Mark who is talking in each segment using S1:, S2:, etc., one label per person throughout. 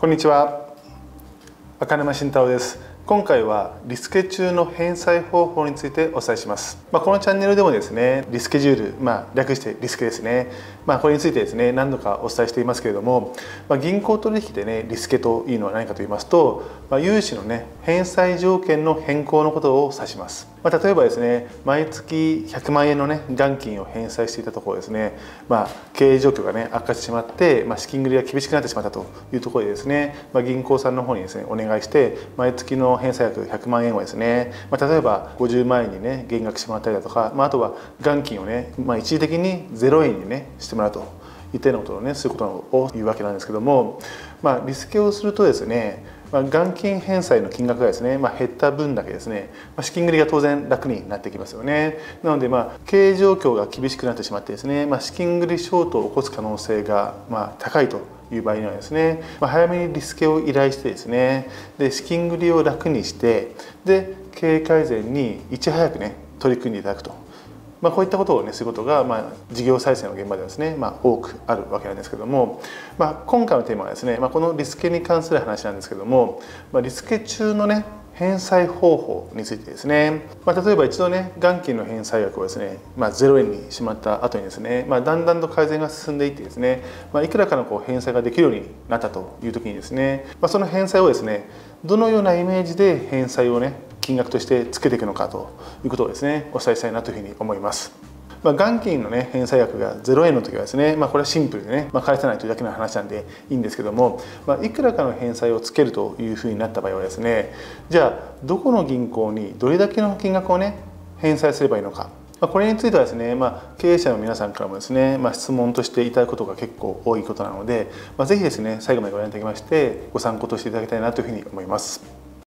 S1: こんにちは、赤沼慎太郎です。今回はリスケ中の返済方法についてお伝えします。このチャンネルでもですね、リスケジュール、略してリスケですね。これについてですね、何度かお伝えしていますけれども、銀行取引でね、リスケというのは何かと言いますと、融資のね、返済条件の変更のことを指します。例えばですね、毎月100万円のね、元金を返済していたところですね、経営状況がね、悪化してしまって、資金繰りが厳しくなってしまったというところでですね、銀行さんの方にですね、お願いして、毎月の返済額100万円をですね、例えば50万円にね、減額してもらったりだとか、あとは元金をね、一時的に0円にね、してもらうといったようなことをね、することを言うわけなんですけども、リスケをするとですね、元金返済の金額がですね、減った分だけですね、資金繰りが当然楽になってきますよね。なので経営状況が厳しくなってしまってですね、資金繰りショートを起こす可能性が高いという場合にはですね、早めにリスケを依頼してですね、で資金繰りを楽にして、で経営改善にいち早くね取り組んでいただくと。こういったことをねすることが、事業再生の現場ではですね、多くあるわけなんですけども、今回のテーマはですね、このリスケに関する話なんですけども、リスケ中のね返済方法についてですね、例えば一度ね元金の返済額をですね、0円にしまった後にですね、だんだんと改善が進んでいってですね、いくらかの返済ができるようになったという時にですね、その返済をですね、どのようなイメージで返済をね金額としてつけていくのかということをですねお伝えしたいなというふうに思います。元金のね返済額が0円の時はですね、これはシンプルでね、返さないというだけの話なんでいいんですけども、いくらかの返済をつけるというふうになった場合はですね、じゃあどこの銀行にどれだけの金額をね返済すればいいのか、これについてはですね、経営者の皆さんからもですね、質問としていただくことが結構多いことなので、ぜひですね最後までご覧いただきましてご参考としていただきたいなというふうに思います。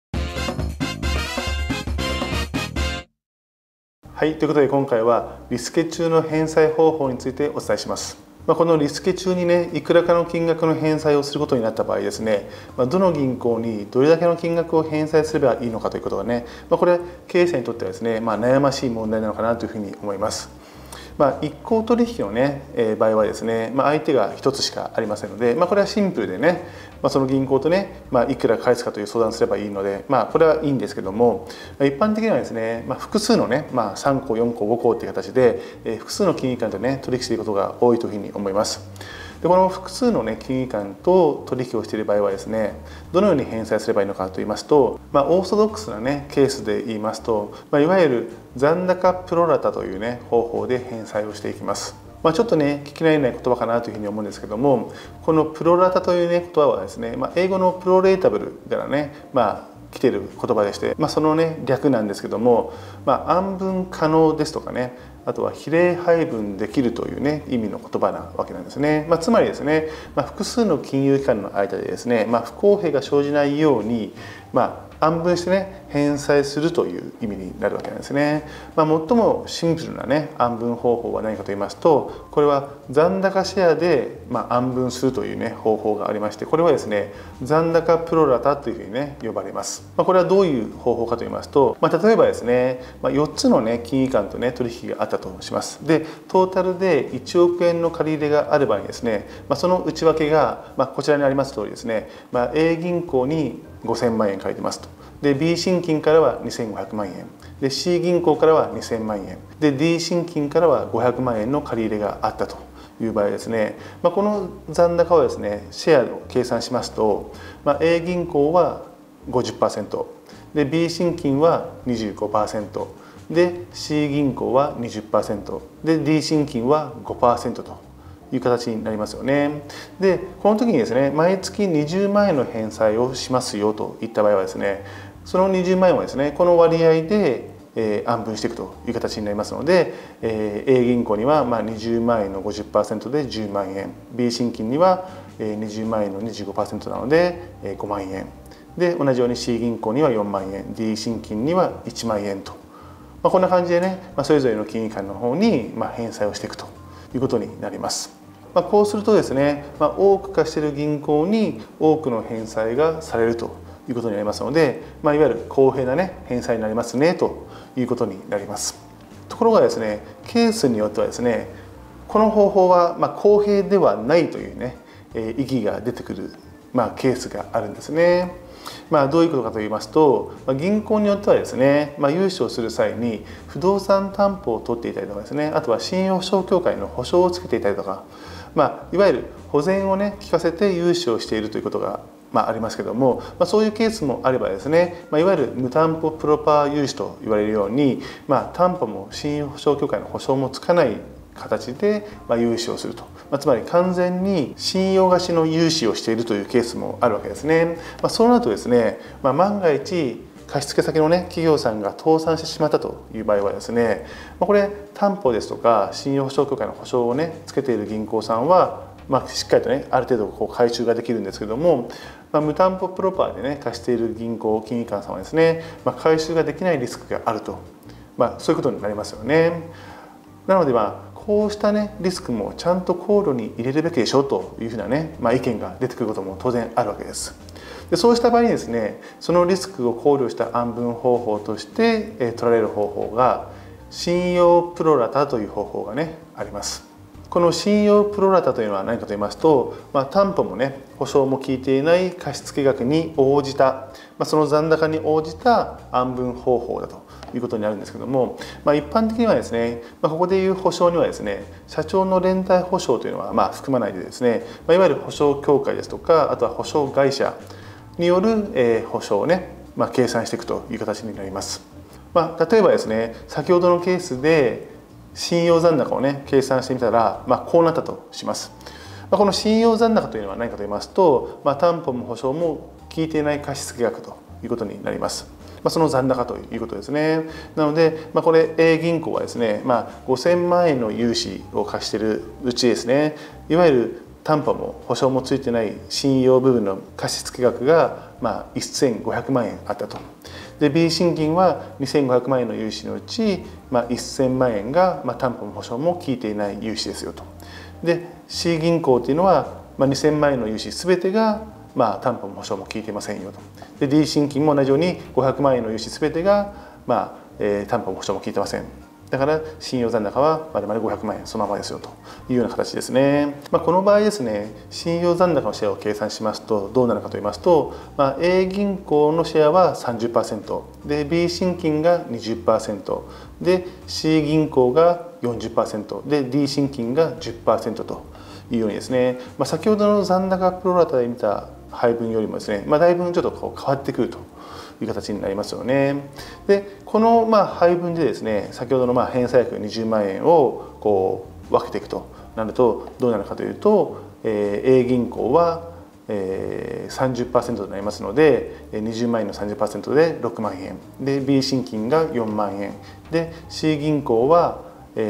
S1: はい、ということで今回はリスケ中の返済方法についてお伝えします。このリスケ中にね、いくらかの金額の返済をすることになった場合ですね、どの銀行にどれだけの金額を返済すればいいのかということがね、これ経営者にとってはですね、悩ましい問題なのかなというふうに思います。一項取引のね、場合はですね、相手が一つしかありませんので、これはシンプルでね、その銀行とね、いくら返すかという相談すればいいので、これはいいんですけども、一般的にはですね、複数のね、3項4項5項という形で、複数の金融機関とね取引していることが多いというふうに思います。でこの複数の、ね、金融機関と取引をしている場合はですね、どのように返済すればいいのかといいますと、オーソドックスな、ね、ケースで言いますと、いわゆる残高プロラタという、ね、方法で返済をしていきます。ちょっとね聞き慣れない言葉かなというふうに思うんですけども、このプロラタという、ね、言葉はですね、英語のプロレータブルからね、来ている言葉でして、そのね略なんですけども、案分可能ですとかね、あとは比例配分できるというね意味の言葉なわけなんですね。つまりですね、複数の金融機関の間でですね、不公平が生じないように案分してね返済するという意味になるわけなんですね。最もシンプルなね案分方法は何かと言いますと、これは残高シェアで案分するというね方法がありまして、これはですね残高プロラタというふうにね呼ばれます。これはどういう方法かと言いますと、例えばですね、4つのね金融機関とね取引があったとします。でトータルで1億円の借り入れがある場合にですね、その内訳が、こちらにあります通りですね、A 銀行に5000万円借りてますと。で B 信金からは2500万円で C 銀行からは2000万円で D 信金からは500万円の借り入れがあったという場合ですね、この残高をですねシェアを計算しますと、A 銀行は 50% で B 信金は 25% で C 銀行は 20% で D 信金は 5% という形になりますよね。でこの時にですね、毎月20万円の返済をしますよといった場合はですね、その20万円はですねこの割合で案分していくという形になりますので、A 銀行には20万円の 50% で10万円、 B 信金には20万円の 25% なので5万円で、同じように C 銀行には4万円、 D 信金には1万円と、こんな感じでねそれぞれの金融機関の方に返済をしていくということになります。こうするとですね、多く貸している銀行に多くの返済がされるということになりますので、いわゆる公平なね返済になりますねということになります。ところがですね、ケースによってはですね、この方法は公平ではないというね意義が出てくるケースがあるんですね。どういうことかと言いますと、銀行によってはですね、融資をする際に不動産担保を取っていたりとかですね、あとは信用保証協会の保証をつけていたりとか、いわゆる保全をね効かせて融資をしているということがありますけども、そういうケースもあればですね、いわゆる無担保プロパー融資と言われるように、担保も信用保証協会の保証もつかない形で融資をすると、つまり完全に信用貸しの融資をしているというケースもあるわけですね。そうなるとですね、万が一貸付先のね企業さんが倒産してしまったという場合はですね、これ担保ですとか信用保証協会の保証をねつけている銀行さんはしっかりとねある程度回収ができるんですけども、無担保プロパーでね貸している銀行金融機関さんはですね、回収ができないリスクがあると、そういうことになりますよね。なのでこうしたねリスクもちゃんと考慮に入れるべきでしょうというふうなね、意見が出てくることも当然あるわけです。でそうした場合にですね、そのリスクを考慮した案分方法として取られる方法が信用プロラタという方法がねあります。この信用プロラタというのは何かと言いますと、担保もね保証も効いていない貸付額に応じた、その残高に応じた案分方法だということになるんですけども、一般的にはですね、ここでいう保証にはですね、社長の連帯保証というのは含まないでですね、いわゆる保証協会ですとか、あとは保証会社による保証をね、計算していくという形になります。例えばですね、先ほどのケースで信用残高をね計算してみたら、こうなったとします。この信用残高というのは何かと言いますと、担保も保証も効いていない貸付額ということになります。その残高ということですね。なので、これ A 銀行はですね、5000万円の融資を貸しているうちですね、いわゆる担保も保証もついてない信用部分の貸付額が1500万円あったと。で B 信金は2500万円の融資のうち、1000万円が担保も保証も効いていない融資ですよと。で C 銀行というのは2000万円の融資全てが担保も保証も効いていませんよと。で D 信金も同じように500万円の融資全てが担保も保証も効いてません。だから信用残高はまるまる500万円そのままですよというような形ですね。この場合ですね、信用残高のシェアを計算しますとどうなるかと言いますと、A 銀行のシェアは 30% で B 信金が 20% で C 銀行が 40% で D 信金が 10% というようにですね、先ほどの残高プロラタで見た配分よりもですね、だいぶちょっと変わってくるという形になりますよね。でこの配分でですね、先ほどの返済額20万円を分けていくとなるとどうなるかというと、A 銀行は30% となりますので20万円の 30% で6万円で B 信金が4万円で C 銀行は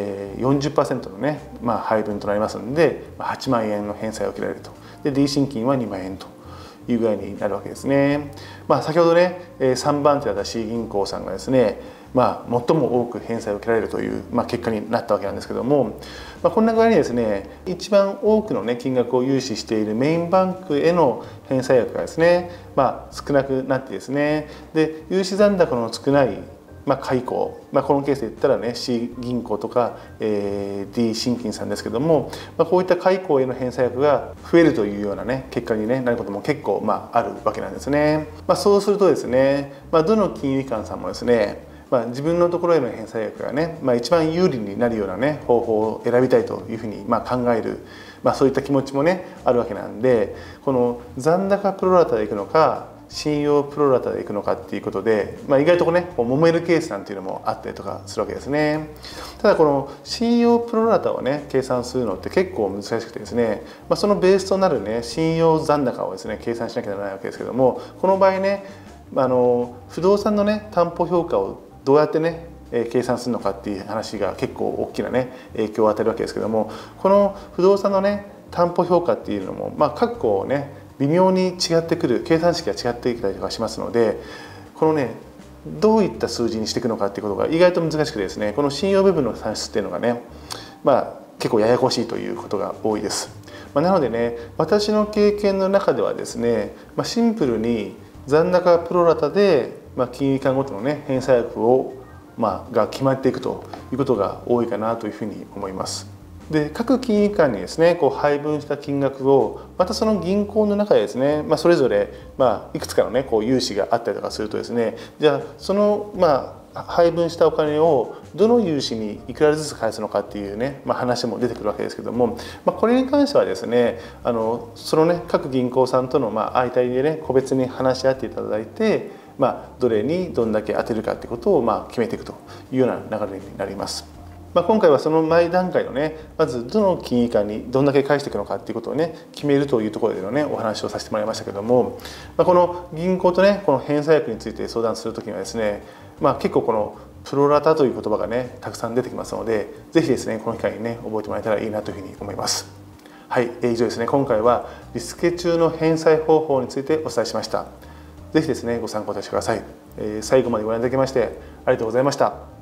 S1: 40% のね、配分となりますので8万円の返済を受けられると。で D 信金は2万円という具合になるわけですね。先ほどね3番手だった C 銀行さんがですね、最も多く返済を受けられるという、結果になったわけなんですけども、こんな具合にですね、一番多くのね金額を融資しているメインバンクへの返済額がですね、少なくなってですね、で融資残高の少ない解雇、このケースで言ったらね C 銀行とか、D 信金さんですけども、こういった解雇への返済額が増えるというようなね結果に、なることも結構あるわけなんですね。そうするとですね、どの金融機関さんもですね、自分のところへの返済額がね、一番有利になるようなね方法を選びたいというふうに考える、そういった気持ちもねあるわけなんで、この残高プロラタでいくのか信用プロラタでいくのかっていうことで、意外とね揉めるケースなんていうのもあったりとかするわけですね。ただこの信用プロラタをね計算するのって結構難しくてですね、そのベースとなるね信用残高をですね計算しなきゃならないわけですけども、この場合ね不動産のね担保評価をどうやってね計算するのかっていう話が結構大きなね影響を与えるわけですけども、この不動産のね担保評価っていうのも各校ね微妙に違ってくる、計算式が違ってきたりとかしますので、このねどういった数字にしていくのかっていうことが意外と難しくてですね、この信用部分の算出っていうのがね結構ややこしいということが多いです。なのでね、私の経験の中ではですね、シンプルに残高プロラタで金融機関ごとのね返済額をが決まっていくということが多いかなというふうに思います。 で各金融機関にですね配分した金額をまたその銀行の中でですね、それぞれいくつかのね融資があったりとかするとですね、じゃあその配分したお金をどの融資にいくらずつ返すのかっていうね、話も出てくるわけですけども、これに関してはですねそのね各銀行さんとの相対でね個別に話し合っていただいて、どれにどんだけ当てるかってことを決めていくというような流れになります。今回はその前段階のねまずどの金融機関にどんだけ返していくのかっていうことをね決めるというところでのねお話をさせてもらいましたけども、この銀行とねこの返済額について相談する時にはですね、結構このプロラタという言葉がねたくさん出てきますので、是非ですねこの機会にね覚えてもらえたらいいなというふうに思います。はい、以上ですね。今回はリスケ中の返済方法についてお伝えしました。是非ですねご参考にしてください。最後までご覧いただきましてありがとうございました。